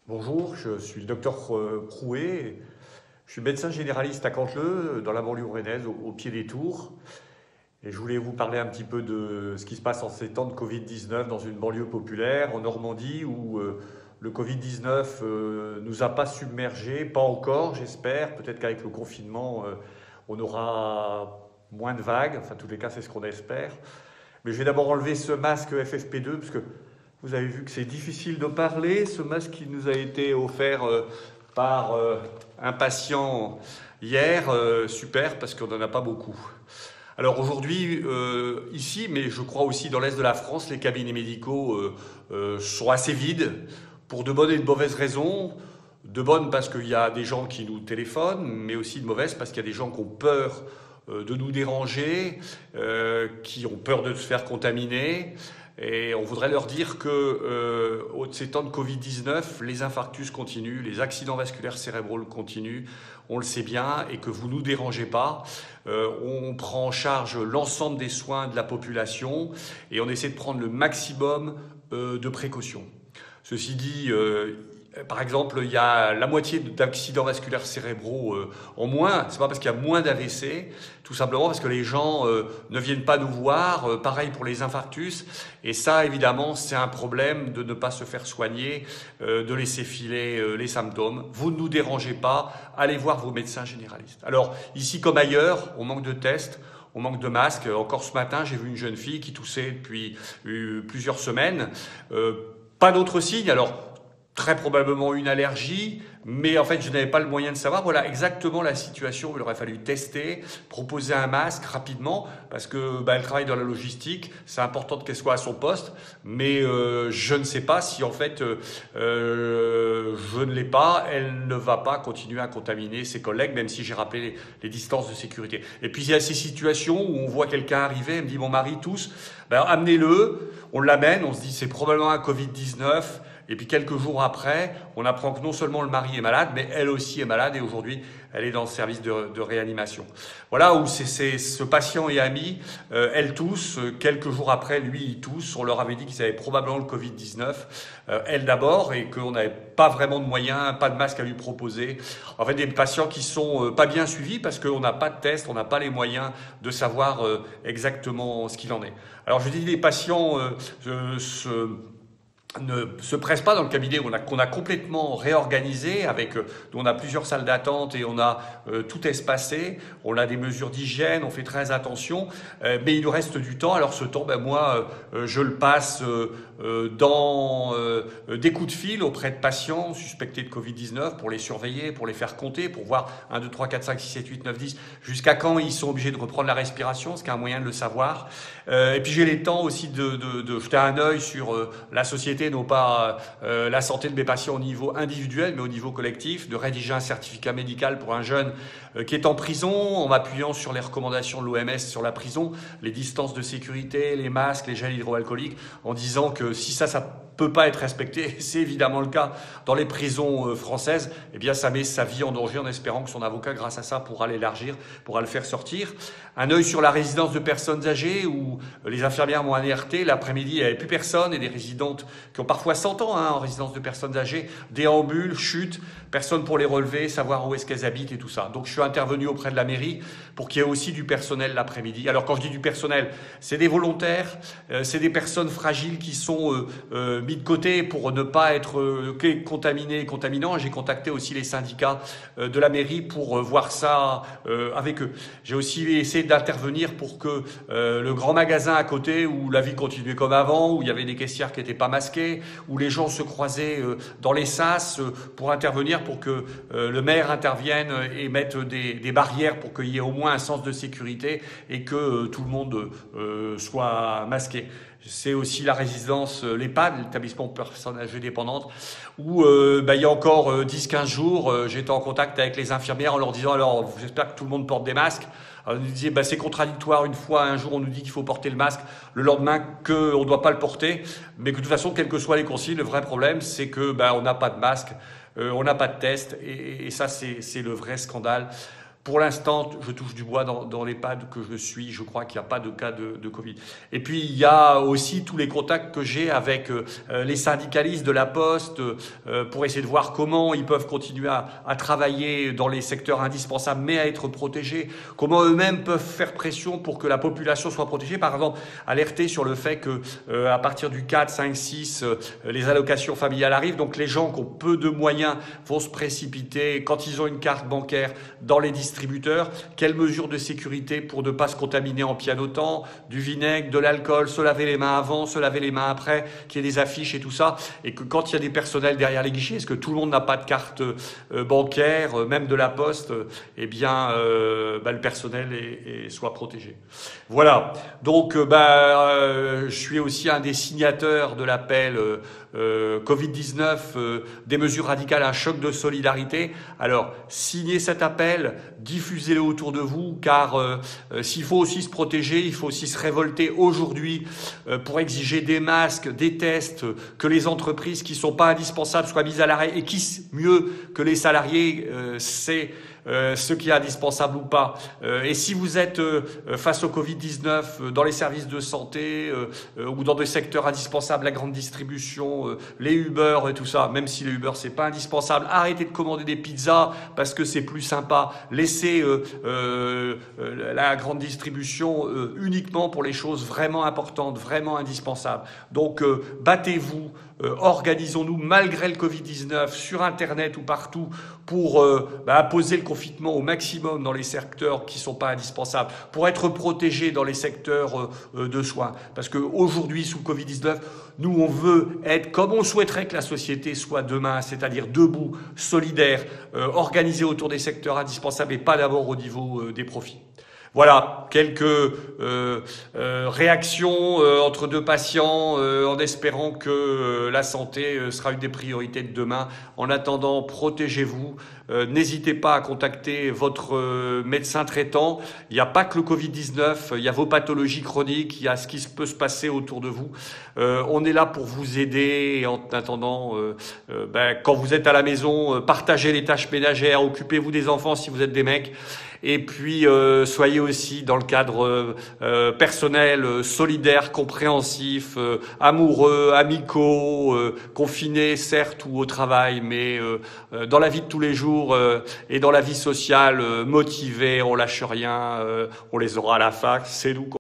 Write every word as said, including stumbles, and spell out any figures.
Bonjour, je suis le docteur Prouet. Je suis médecin généraliste à Canteleu, dans la banlieue rouennaise, au, au pied des Tours. Et je voulais vous parler un petit peu de ce qui se passe en ces temps de Covid dix-neuf dans une banlieue populaire, en Normandie, où euh, le Covid dix-neuf euh, nous a pas submergés, pas encore, j'espère. Peut-être qu'avec le confinement, euh, on aura moins de vagues. Enfin, en tous les cas, c'est ce qu'on espère. Mais je vais d'abord enlever ce masque F F P deux, parce que vous avez vu que c'est difficile de parler. Ce masque qui nous a été offert euh, par euh, un patient hier, euh, super, parce qu'on n'en a pas beaucoup. Alors aujourd'hui, euh, ici, mais je crois aussi dans l'Est de la France, les cabinets médicaux euh, euh, sont assez vides pour de bonnes et de mauvaises raisons. De bonnes parce qu'il y a des gens qui nous téléphonent, mais aussi de mauvaises parce qu'il y a des gens qui ont peur euh, de nous déranger, euh, qui ont peur de se faire contaminer. Et on voudrait leur dire que euh, au ces temps de Covid dix-neuf, les infarctus continuent, les accidents vasculaires cérébraux continuent, on le sait bien, et que vous ne nous dérangez pas. Euh, on prend en charge l'ensemble des soins de la population et on essaie de prendre le maximum euh, de précautions. Ceci dit, euh, par exemple, il y a la moitié d'accidents vasculaires cérébraux euh, en moins. C'est pas parce qu'il y a moins d'A V C, tout simplement parce que les gens euh, ne viennent pas nous voir. Euh, pareil pour les infarctus. Et ça, évidemment, c'est un problème de ne pas se faire soigner, euh, de laisser filer euh, les symptômes. Vous ne nous dérangez pas. Allez voir vos médecins généralistes. Alors, ici comme ailleurs, on manque de tests. On manque de masques. Encore ce matin, j'ai vu une jeune fille qui toussait depuis euh, plusieurs semaines. Euh, pas d'autres signes. Alors, très probablement une allergie, mais en fait, je n'avais pas le moyen de savoir. Voilà exactement la situation où il aurait fallu tester, proposer un masque rapidement, parce que bah, elle travaille dans la logistique. C'est important qu'elle soit à son poste, mais euh, je ne sais pas si en fait euh, je ne l'ai pas. Elle ne va pas continuer à contaminer ses collègues, même si j'ai rappelé les, les distances de sécurité. Et puis il y a ces situations où on voit quelqu'un arriver, elle me dit mon mari tousse, ben, amenez-le, on l'amène, on se dit c'est probablement un Covid dix-neuf. Et puis quelques jours après, on apprend que non seulement le mari est malade, mais elle aussi est malade et aujourd'hui, elle est dans le service de, de réanimation. Voilà où c'est, c'est, ce patient et ami, euh, elle tousse, euh, quelques jours après, lui, il tousse. On leur avait dit qu'ils avaient probablement le Covid dix-neuf, euh, elle d'abord, et qu'on n'avait pas vraiment de moyens, pas de masque à lui proposer. En fait, des patients qui sont euh, pas bien suivis parce qu'on n'a pas de test, on n'a pas les moyens de savoir euh, exactement ce qu'il en est. Alors je dis les patients euh, euh, se ne se presse pas dans le cabinet on a, qu'on a complètement réorganisé avec, euh, on a plusieurs salles d'attente et on a euh, tout espacé, on a des mesures d'hygiène, on fait très attention, euh, mais il nous reste du temps. Alors ce temps, ben moi, euh, je le passe euh, euh, dans euh, des coups de fil auprès de patients suspectés de Covid dix-neuf pour les surveiller, pour les faire compter, pour voir un, deux, trois, quatre, cinq, six, sept, huit, neuf, dix, jusqu'à quand ils sont obligés de reprendre la respiration, ce qui est un moyen de le savoir. Euh, et puis j'ai les temps aussi de, de, de jeter un œil sur euh, la société, non pas euh, la santé de mes patients au niveau individuel, mais au niveau collectif, de rédiger un certificat médical pour un jeune euh, qui est en prison, en m'appuyant sur les recommandations de l'O M S sur la prison, les distances de sécurité, les masques, les gels hydroalcooliques, en disant que si ça, ça peut pas être respecté, c'est évidemment le cas dans les prisons euh, françaises, eh bien ça met sa vie en danger en espérant que son avocat, grâce à ça, pourra l'élargir, pourra le faire sortir. Un œil sur la résidence de personnes âgées où les infirmières m'ont alerté, l'après-midi il n'y avait plus personne et des résidentes qui ont parfois cent ans hein, en résidence de personnes âgées, déambulent, chutent, personne pour les relever, savoir où est-ce qu'elles habitent et tout ça. Donc je suis intervenu auprès de la mairie pour qu'il y ait aussi du personnel l'après-midi. Alors quand je dis du personnel, c'est des volontaires, euh, c'est des personnes fragiles qui sont euh, euh, mis de côté pour ne pas être euh, contaminés et contaminants. J'ai contacté aussi les syndicats euh, de la mairie pour euh, voir ça euh, avec eux. J'ai aussi essayé d'intervenir pour que euh, le grand magasin à côté, où la vie continuait comme avant, où il y avait des caissières qui n'étaient pas masquées, où les gens se croisaient euh, dans les sas euh, pour intervenir, pour que euh, le maire intervienne et mette des, des barrières pour qu'il y ait au moins un sens de sécurité et que euh, tout le monde euh, soit masqué. C'est aussi la résidence, euh, l'EHPAD, l'établissement pour personnes âgées dépendantes, où euh, bah, il y a encore euh, dix quinze jours, euh, j'étais en contact avec les infirmières en leur disant « Alors, j'espère que tout le monde porte des masques ». Alors, ils nous disaient bah, « C'est contradictoire, une fois, un jour, on nous dit qu'il faut porter le masque, le lendemain qu'on ne doit pas le porter, mais que de toute façon, quelles que soient les consignes, le vrai problème, c'est que bah, on n'a pas de masque, euh, on n'a pas de test, et, et ça, c'est, c'est le vrai scandale. » Pour l'instant, je touche du bois dans, dans l'EHPAD que je suis, je crois qu'il n'y a pas de cas de, de Covid. Et puis, il y a aussi tous les contacts que j'ai avec euh, les syndicalistes de la Poste euh, pour essayer de voir comment ils peuvent continuer à, à travailler dans les secteurs indispensables, mais à être protégés. Comment eux-mêmes peuvent faire pression pour que la population soit protégée. Par exemple, alerter sur le fait que euh, à partir du quatre, cinq, six, euh, les allocations familiales arrivent. Donc, les gens qui ont peu de moyens vont se précipiter quand ils ont une carte bancaire dans les districts distributeurs, quelles mesures de sécurité pour ne pas se contaminer en pianotant, du vinaigre, de l'alcool, se laver les mains avant, se laver les mains après, qu'il y ait des affiches et tout ça, et que quand il y a des personnels derrière les guichets, est-ce que tout le monde n'a pas de carte euh, bancaire, euh, même de la Poste, euh, eh bien, euh, bah, le personnel est, est, soit protégé. Voilà, donc euh, bah, euh, je suis aussi un des signataires de l'appel euh, euh, Covid dix-neuf, euh, des mesures radicales, un choc de solidarité. Alors, signez cet appel, diffusez-le autour de vous, car euh, euh, s'il faut aussi se protéger, il faut aussi se révolter aujourd'hui euh, pour exiger des masques, des tests, euh, que les entreprises qui ne sont pas indispensables soient mises à l'arrêt et qui, mieux que les salariés, euh, c'est Euh, ce qui est indispensable ou pas. Euh, et si vous êtes euh, face au Covid dix-neuf euh, dans les services de santé euh, euh, ou dans des secteurs indispensables, la grande distribution, euh, les Uber et tout ça, même si les Uber c'est pas indispensable, arrêtez de commander des pizzas parce que c'est plus sympa. Laissez euh, euh, euh, la grande distribution euh, uniquement pour les choses vraiment importantes, vraiment indispensables. Donc euh, battez-vous. Euh, organisons-nous malgré le Covid dix-neuf sur Internet ou partout pour euh, bah, poser le confinement au maximum dans les secteurs qui ne sont pas indispensables, pour être protégés dans les secteurs euh, de soins. Parce qu'aujourd'hui, sous le Covid dix-neuf, nous, on veut être comme on souhaiterait que la société soit demain, c'est-à-dire debout, solidaire, euh, organisée autour des secteurs indispensables et pas d'abord au niveau euh, des profits. Voilà, quelques euh, euh, réactions euh, entre deux patients euh, en espérant que euh, la santé euh, sera une des priorités de demain. En attendant, protégez-vous. Euh, n'hésitez pas à contacter votre euh, médecin traitant. Il n'y a pas que le Covid dix-neuf, il y a vos pathologies chroniques, il y a ce qui peut se passer autour de vous. Euh, on est là pour vous aider. Et en attendant, euh, euh, ben, quand vous êtes à la maison, euh, partagez les tâches ménagères, occupez-vous des enfants si vous êtes des mecs. Et puis, euh, soyez aussi dans le cadre euh, euh, personnel, euh, solidaire, compréhensif, euh, amoureux, amicaux, euh, confinés, certes, ou au travail, mais euh, euh, dans la vie de tous les jours euh, et dans la vie sociale, euh, motivés, on lâche rien, euh, on les aura à la fac, c'est nous.